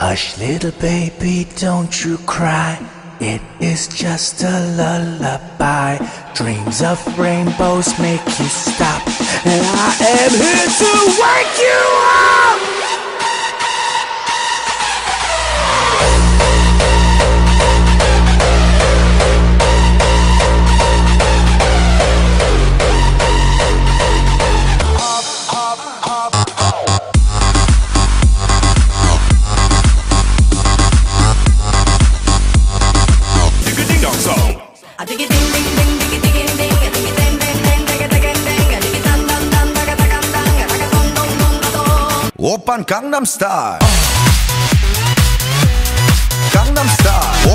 Hush, little baby, don't you cry. It is just a lullaby. Dreams of rainbows make you stop, and I am here to wake you up. Oppan Gangnam Style. Gangnam Style.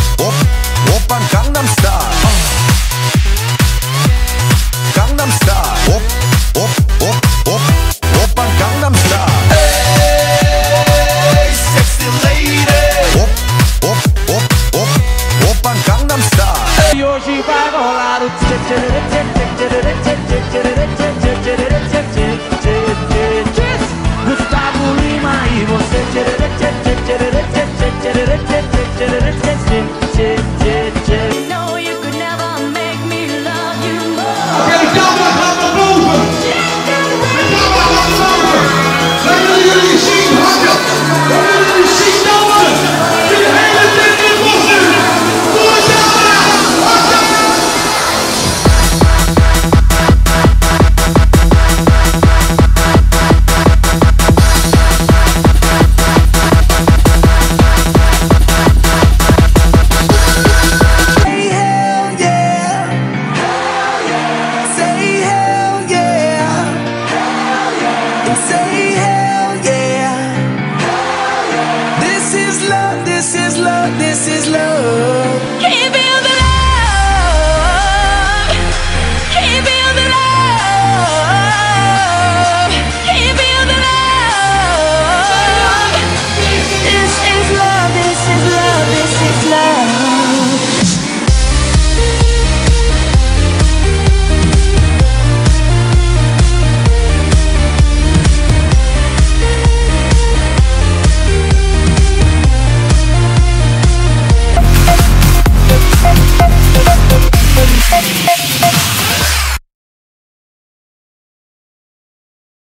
Oppan Gangnam Style. Gangnam Style.